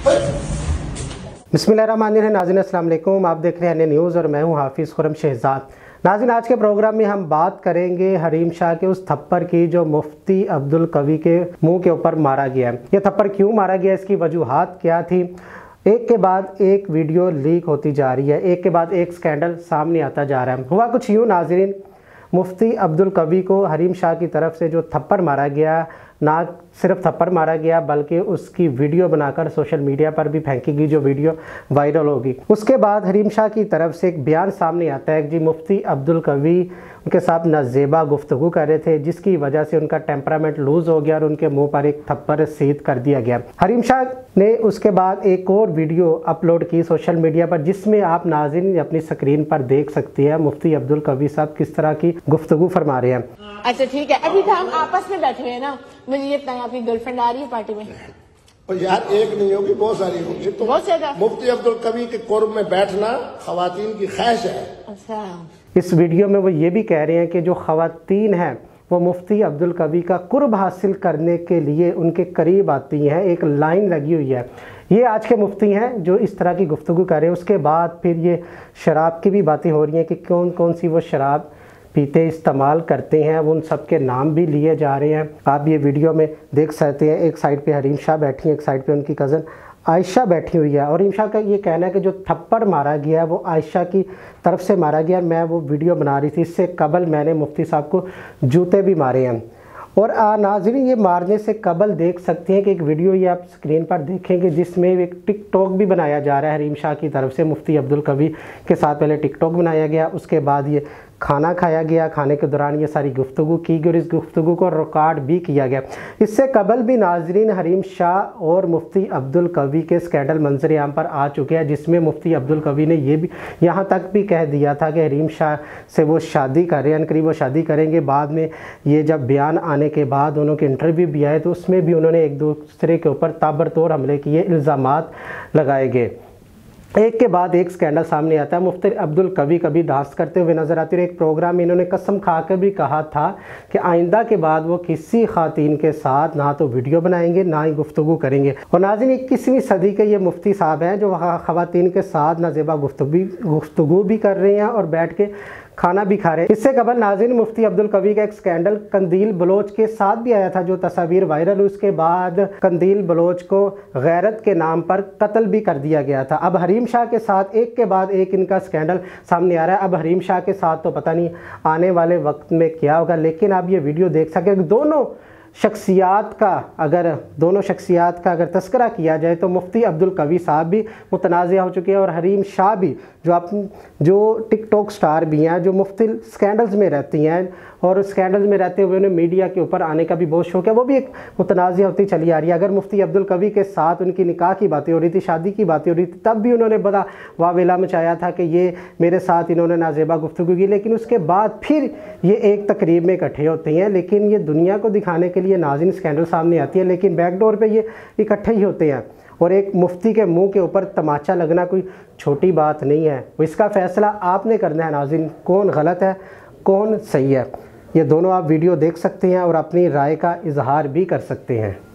बिस्मिल्लाहिर्रहमानिर्रहीम। नाज़रीन अस्सलाम वालेकुम, आप देख रहे हैं न्यूज़ और मैं हूं हाफिज़ खुर्रम शहजाद। नाज़रीन, आज के प्रोग्राम में हम बात करेंगे हरीम शाह के उस थप्पड़ की जो मुफ्ती अब्दुल कवी के मुंह के ऊपर मारा गया है। ये थप्पड़ क्यों मारा गया, इसकी वजूहात क्या थी। एक के बाद एक वीडियो लीक होती जा रही है, एक के बाद एक स्कैंडल सामने आता जा रहा है। हुआ कुछ यूँ नाज़रीन, मुफ्ती अब्दुल कवी को हरीम शाह की तरफ से जो थप्पड़ मारा गया, ना सिर्फ थप्पड़ मारा गया बल्कि उसकी वीडियो बनाकर सोशल मीडिया पर भी फेंकी गई, जो वीडियो वायरल होगी। उसके बाद हरीम शाह की तरफ से एक बयान सामने आता है कि जी मुफ्ती अब्दुल कवी उनके साथ नाजेबा गुफ्तगू कर रहे थे, जिसकी वजह से उनका टेम्परामेंट लूज़ हो गया और उनके मुंह पर एक थप्पड़ सीध कर दिया गया। हरीम शाह ने उसके बाद एक और वीडियो अपलोड की सोशल मीडिया पर, जिसमें आप नाज़रीन अपनी स्क्रीन पर देख सकते हैं मुफ्ती अब्दुल कवी साहब किस तरह की गुफ्तगू फरमा रहे हैं। अच्छा ठीक है, अभी तो हम आपस में बैठे हुए हैं ना, मुझे ये बताएं आपकी गर्लफ्रेंड आ रही है पार्टी में? और यार एक नहीं होगी, बहुत सारी होगी। तो बहुत ज्यादा। मुफ्ती अब्दुल कवी के कुर्ब में बैठना खवातीन की ख्वाहिश है। अच्छा, इस वीडियो में वो ये भी कह रहे हैं कि जो खवातीन हैं वो मुफ्ती अब्दुल कवी का कुर्ब हासिल करने के लिए उनके करीब आती हैं। एक लाइन लगी हुई है। ये आज के मुफ्ती हैं जो इस तरह की गुफ्तगू कर रहे हैं। उसके बाद फिर ये शराब की भी बातें हो रही हैं कि कौन कौन सी वो शराब पीते इस्तेमाल करते हैं, वो उन सब के नाम भी लिए जा रहे हैं। आप ये वीडियो में देख सकते हैं, एक साइड पे हरीम शाह बैठी हैं, एक साइड पे उनकी कज़न आयशा बैठी हुई है। और हरीम शाह का ये कहना है कि जो थप्पड़ मारा गया है वो आयशा की तरफ से मारा गया। मैं वो वीडियो बना रही थी, इससे कबल मैंने मुफ्ती साहब को जूते भी मारे हैं। और नाज़रीन, ये मारने से कबल देख सकते हैं कि एक वीडियो ये आप स्क्रीन पर देखेंगे जिसमें एक टिकटॉक भी बनाया जा रहा है हरीम शाह की तरफ से। मुफ्ती अब्दुल कवी के साथ पहले टिकटॉक बनाया गया, उसके बाद ये खाना खाया गया, खाने के दौरान ये सारी गुफ्तगू की गई और इस गुफ्तगू को रिकॉर्ड भी किया गया। इससे कबल भी नाजरीन हरीम शाह और मुफ्ती अब्दुल कवी के स्कैंडल मंजर आम पर आ चुके हैं, जिसमें मुफ्ती अब्दुल कवी ने ये भी यहाँ तक भी कह दिया था कि हरीम शाह से वो शादी कर रहे हैं, करीब वो शादी करेंगे। बाद में ये जब बयान आने के बाद उन्होंने इंटरव्यू भी आए तो उसमें भी उन्होंने एक दूसरे के ऊपर ताबड़तोड़ हमले किए, इल्ज़ामात लगाए गए। एक के बाद एक स्कैंडल सामने आता है। मुफ्ती अब्दुल कवी कभी डांस करते हुए नजर आते हैं। एक प्रोग्राम में इन्होंने कसम खाकर भी कहा था कि आइंदा के बाद वो किसी खातून के साथ ना तो वीडियो बनाएंगे ना ही गुफ्तगू करेंगे। और नाज़रीन, 21वीं सदी के ये मुफ्ती साहब हैं जो खवातीन के साथ नाजेबा गुफ्तगू भी कर रहे हैं और बैठ के खाना भी खा रहे हैं। इससे कबल नाज़रीन मुफ्ती अब्दुल कवी का एक स्कैंडल कंदील बलोच के साथ भी आया था, जो तस्वीर वायरल हुई। उसके बाद कंदील बलोच को गैरत के नाम पर कत्ल भी कर दिया गया था। अब हरीम शाह के साथ एक के बाद एक इनका स्कैंडल सामने आ रहा है। अब हरीम शाह के साथ तो पता नहीं आने वाले वक्त में क्या होगा, लेकिन आप ये वीडियो देख सकें कि दोनों शख्सियात का अगर तस्करा किया जाए तो मुफ्ती अब्दुल कवी साहब भी मुतनाज़िया हो चुके हैं और हरीम शाह भी जो टिकटॉक स्टार भी हैं, जो मुफ्ती स्कैंडल्स में रहती हैं और स्कैंडल्स में रहते हुए उन्हें मीडिया के ऊपर आने का भी बहुत शौक है, वो भी एक मुतनाज़िया होती चली आ रही है। अगर मुफ्ती अब्दुल कवी के साथ उनकी निकाह की बातें हो रही थी, शादी की बातें हो रही थी, तब भी उन्होंने बड़ा वावेला मचाया था कि ये मेरे साथ इन्होंने नाजेबा गुफ्तगू की। लेकिन उसके बाद फिर ये एक तकरीब में इकट्ठे होते हैं, लेकिन ये दुनिया को दिखाने के लिए नाज़रीन स्कैंडल सामने आती है, लेकिन बैकडोर पे ये इकट्ठे ही होते हैं। और एक मुफ्ती के मुंह के ऊपर तमाचा लगना कोई छोटी बात नहीं है। इसका फ़ैसला आपने करना है नाज़रीन, कौन गलत है कौन सही है। ये दोनों आप वीडियो देख सकते हैं और अपनी राय का इजहार भी कर सकते हैं।